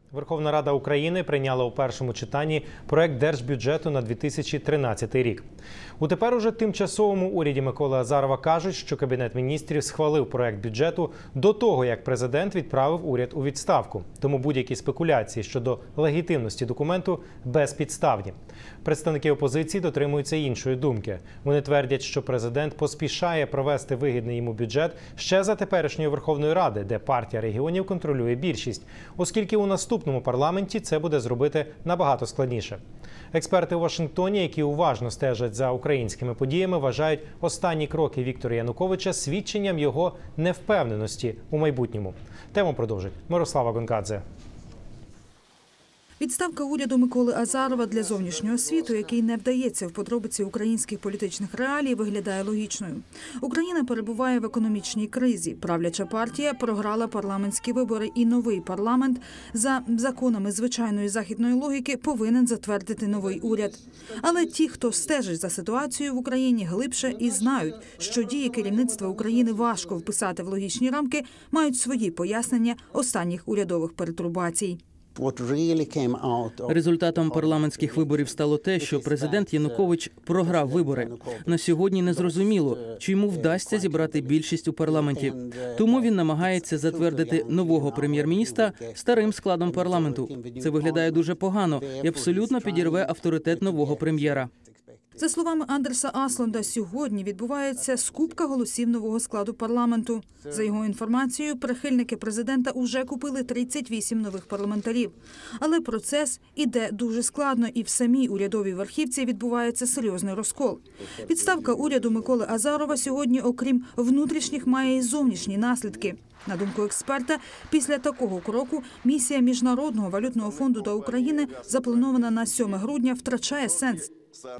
Верховна Рада України прийняла у першому читанні проект Держбюджету на 2013 рік. У тепер уже тимчасовому уряді Миколи Азарова кажуть, що Кабінет міністрів схвалив проект бюджету до того, як президент відправив уряд у відставку. Тому будь-які спекуляції щодо легітимності документу безпідставні. Представники опозиції дотримуються іншої думки. Вони твердять, що президент поспішає провести вигідний йому бюджет ще за теперішньої Верховної Ради, де партія регіонів контролює більшість, оскільки у наступному парламенті це буде зробити набагато складніше. Експерти у Вашингтоні, які уважно стежать за українськими подіями, вважають останні кроки Віктора Януковича свідченням його невпевненості у майбутньому. Тему продовжить Мирослава Гонкадзе. Відставка уряду Миколи Азарова для зовнішнього світу, який не вдається в подробиці українських політичних реалій, виглядає логічною. Україна перебуває в економічній кризі. Правляча партія програла парламентські вибори, і новий парламент за законами звичайної західної логіки повинен затвердити новий уряд. Але ті, хто стежить за ситуацією в Україні глибше і знають, що дії керівництва України важко вписати в логічні рамки, мають свої пояснення останніх урядових перетурбацій. Результатом парламентських виборів стало те, що президент Янукович програв вибори. На сьогодні незрозуміло, чи йому вдасться зібрати більшість у парламенті. Тому він намагається затвердити нового прем'єр-міністра старим складом парламенту. Це виглядає дуже погано і абсолютно підірве авторитет нового прем'єра. За словами Андерса Аслунда, сьогодні відбувається скупка голосів нового складу парламенту. За його інформацією, прихильники президента уже купили 38 нових парламентарів. Але процес іде дуже складно, і в самій урядовій верхівці відбувається серйозний розкол. Відставка уряду Миколи Азарова сьогодні, окрім внутрішніх, має і зовнішні наслідки. На думку експерта, після такого кроку місія Міжнародного валютного фонду до України, запланована на 7 грудня, втрачає сенс.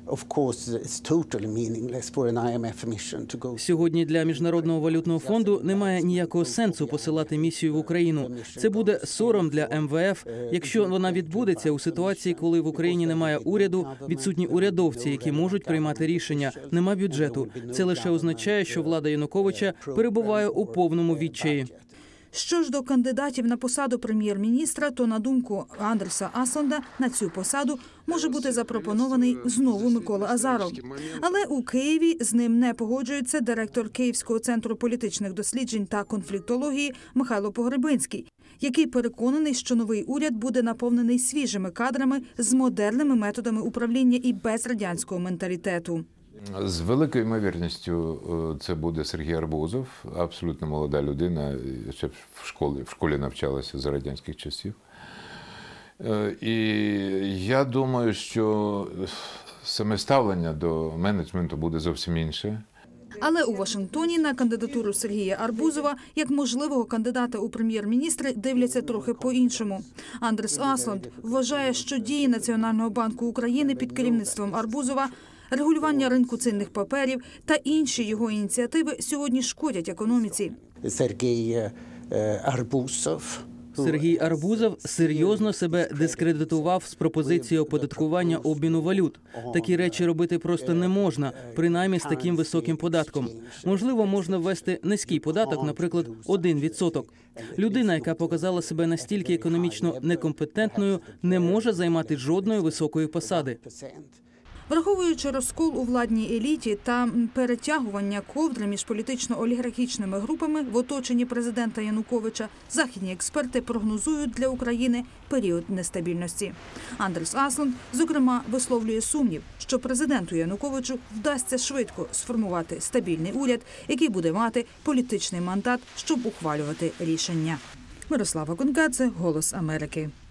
Сьогодні для Міжнародного валютного фонду немає ніякого сенсу посилати місію в Україну. Це буде сором для МВФ, якщо вона відбудеться у ситуації, коли в Україні немає уряду, відсутні урядовці, які можуть приймати рішення, нема бюджету. Це лише означає, що влада Януковича перебуває у повному відчаї. Що ж до кандидатів на посаду прем'єр-міністра, то, на думку Андерса Аслунда, на цю посаду може бути запропонований знову Микола Азаров. Але у Києві з ним не погоджується директор Київського центру політичних досліджень та конфліктології Михайло Погребинський, який переконаний, що новий уряд буде наповнений свіжими кадрами з модерними методами управління і без радянського менталітету. З великою ймовірністю це буде Сергій Арбузов, абсолютно молода людина, ще в школі навчалася за радянських часів. І я думаю, що саме ставлення до менеджменту буде зовсім інше. Але у Вашингтоні на кандидатуру Сергія Арбузова як можливого кандидата у прем'єр-міністри дивляться трохи по-іншому. Андерс Аслунд вважає, що дії Національного банку України під керівництвом Арбузова, регулювання ринку цінних паперів та інші його ініціативи сьогодні шкодять економіці. Сергій Арбузов серйозно себе дискредитував з пропозицією оподаткування обміну валют. Такі речі робити просто не можна, принаймні з таким високим податком. Можливо, можна ввести низький податок, наприклад, 1%. Людина, яка показала себе настільки економічно некомпетентною, не може займати жодної високої посади. Враховуючи розкол у владній еліті та перетягування ковдри між політично-олігархічними групами в оточенні президента Януковича, західні експерти прогнозують для України період нестабільності. Андерс Аслунд, зокрема, висловлює сумнів, що президенту Януковичу вдасться швидко сформувати стабільний уряд, який буде мати політичний мандат, щоб ухвалювати рішення. Мирослава Гонкадзе, «Голос Америки».